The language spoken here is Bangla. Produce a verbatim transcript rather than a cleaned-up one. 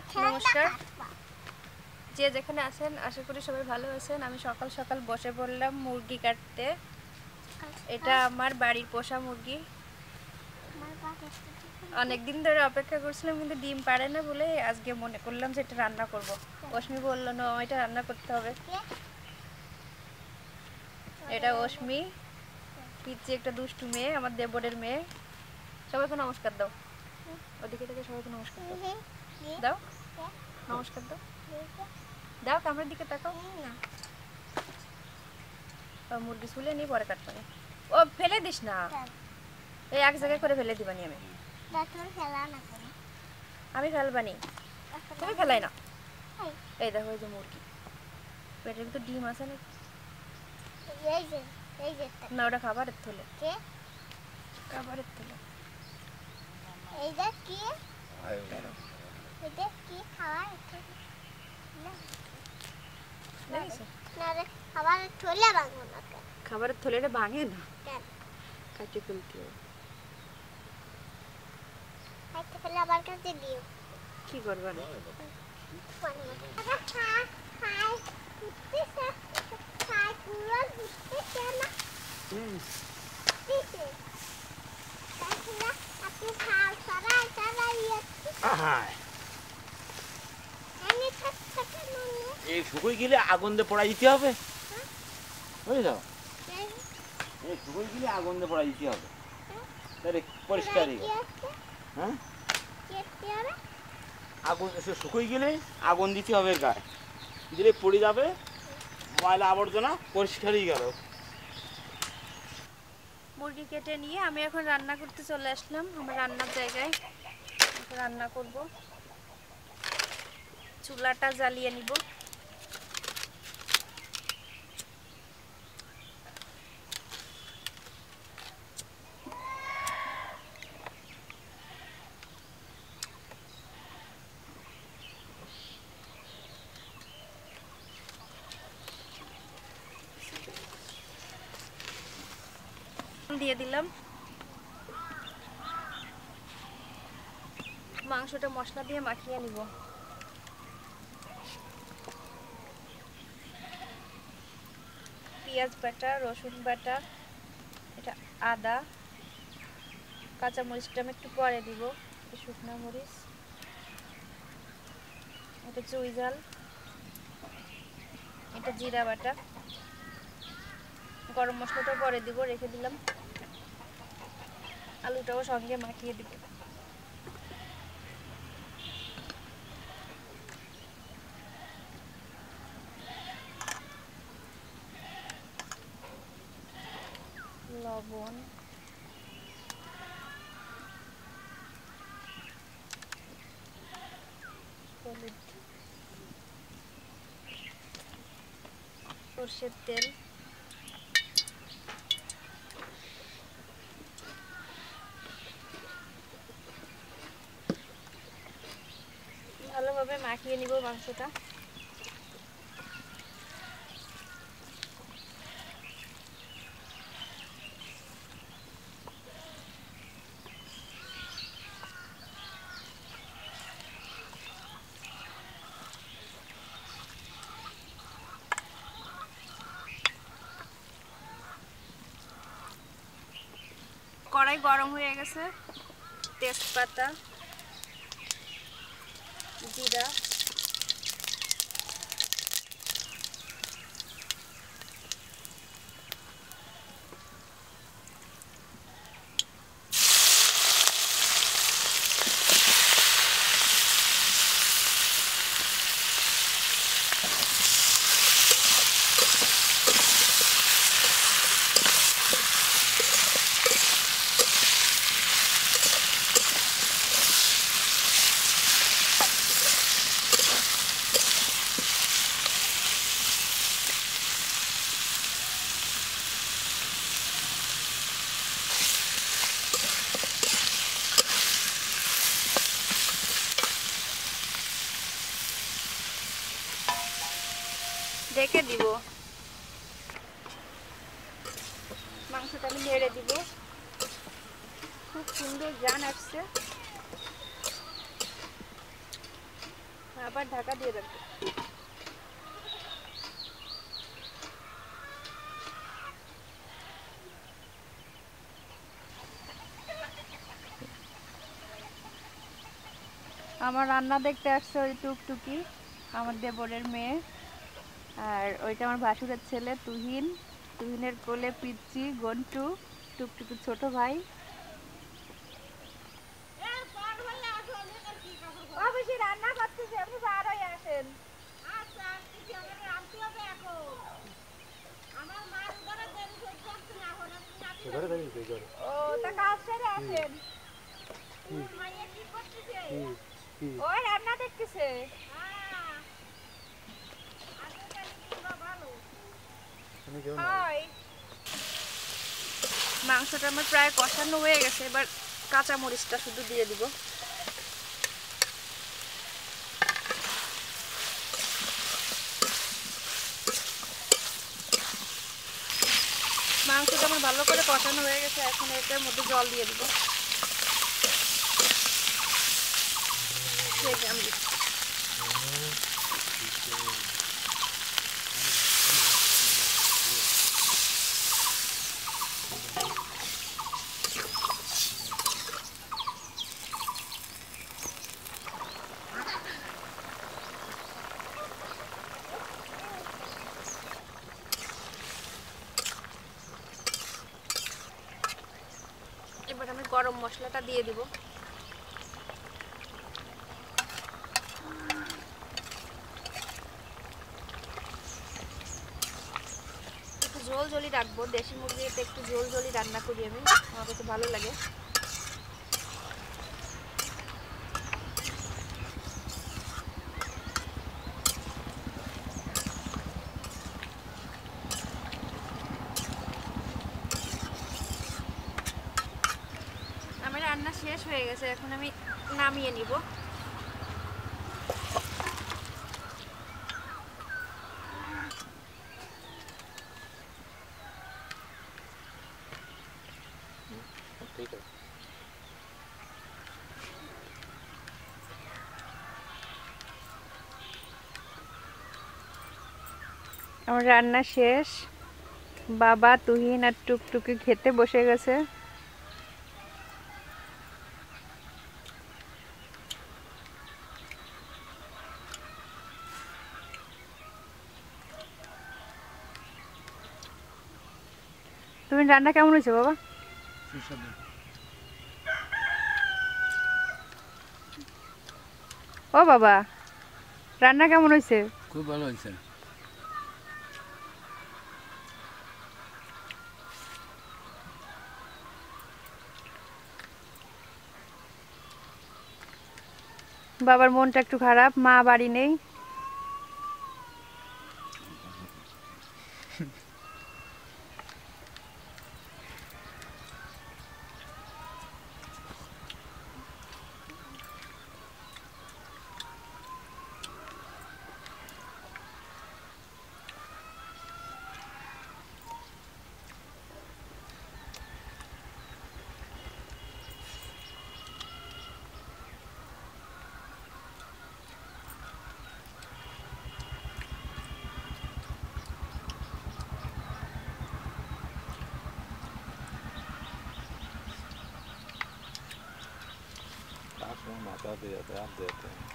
নমস্কার, যে যেখানে আছেন আশা করি সবাই ভালো আছেন। আমি সকাল সকাল বসে পড়লাম মুরগি কাটতে। এটা আমার বাড়ির পোষা মুরগি। অনেকদিন ধরে অপেক্ষা করছিলাম কিন্তু ডিম পারে না বলে আজকে মনে করলাম যে এটা রান্না করব। অশ্মি বললো না এটা রান্না করতে হবে। এটা অশ্মি, পিচ্ছি একটা দুষ্টু মেয়ে, আমার দেবরের মেয়ে। সবাইকে নমস্কার দাও, ওদিকে থেকে সবাইকে নমস্কার দাও। দাও নমস্কার দাও, দাও ক্যামেরার দিকে তাকাও। মুরগি ছুলে নি পরে কাটবানি। ও ফেলে দিস না, এই এক জায়গায় করে ফেলে দিবানি। আমি আমি ফেলবানি, তুমি ফেলাই না। এই দেখো এই যে মুরগি, পেটের ভিতর ডিম আছে না? না ওটা খাবারের থলে, খাবারের থলে। এইটা কি? এটা কি খাবার? দেখেছো? না রে, খাবারের থলে ভাঙো না কেন? খাবারের থলেটা ভাঙে না, কেন? কাটে ফেলতে হবে। খাইতে ফেলে আবার কাছে দিও। কি করবা না? খাই খাই উঠতেছে, খাই পুরো উঠতেছে না। হুম উঠতেছে। তাহলে আপনি খাও সরাই সরাই আহাই আমি থাক থাক মনে এই শুকুই গেলে আগুন দিয়ে পড়াই দিতে হবে। বুঝছো? এই শুকুই গেলে আগুন দিয়ে পড়াই দিতে হবে, তাহলে পরিষ্কার হয়ে গেল। হ্যাঁ, আগুন শুকুই গেলে আগুন দিতে হবে, গায়ে দিলে পড়ে যাবে, ময়লা আবর্জনা পরিষ্কার হয়ে গেল। মুরগি কেটে নিয়ে আমি এখন রান্না করতে চলে আসলাম আমার রান্নার জায়গায়। রান্না করব, চুলাটা জ্বালিয়ে নিব। দিয়ে দিলাম মাংসটা, মশলা দিয়ে মাখিয়ে নিব। পেঁয়াজ বাটা, রসুন বাটা, এটা আদা, কাঁচা মরিচটা আমি একটু পরে দিব, শুকনো মরিচ, এটা চুই ঝাল, এটা জিরা বাটা, গরম মশলাটা পরে দিব, রেখে দিলাম। আলুটাও সঙ্গে মাখিয়ে দিব। লবণ, হলুদ, সরষের তেল, ভালোভাবে মাখিয়ে নিব মাংসটা। কড়াই গরম হয়ে গেছে, তেজপাতা, জিরা, ঢেকে দিব। মাংসটা আমি নেড়ে দিব, খুব সুন্দর ঘ্রাণ আসছে। আবার ঢাকা দিয়ে রাখবো। আমার রান্না দেখতে আসছে ওই টুকটুকি, আমার দেবরের মেয়ে, আর ওইটা আমার ভাসুরের ছেলে তুহিন, তুহিনের কোলে পিচ্চি গন্টু, টুকটুকির ছোট ভাই। রান্না করতেছি, আপনি বার হয়ে আসেন। ও তা কাজ সেরে আসেন। ওই রান্না দেখতেছে। মাংসটা আমার প্রায় কষানো হয়ে গেছে, এবার কাঁচা মরিচটা শুধু দিয়ে দিব। মাংসটা আমার ভালো করে কষানো হয়ে গেছে, এখন এটার মধ্যে জল দিয়ে দিব। এবার আমি গরম মশলাটা দিয়ে দিব। একটু ঝোল ঝোলই রাখবো, দেশি মুরগিতে একটু ঝোল ঝোলই রান্না করি আমি, আমার কাছে ভালো লাগে। আমার রান্না শেষ হয়ে গেছে, এখন আমি নামিয়ে নিব। ঠিক আছে। আমার রান্না শেষ, বাবা তুহিন আর টুকটুকি খেতে বসে গেছে। তুমি রান্না কেমন হয়েছে বাবা? ও বাবা, রান্না কেমন হয়েছে? খুব ভালো হয়েছে। বাবার মনটা একটু খারাপ, মা বাড়ি নেই। माता दे जाते हैं, आप देते हैं।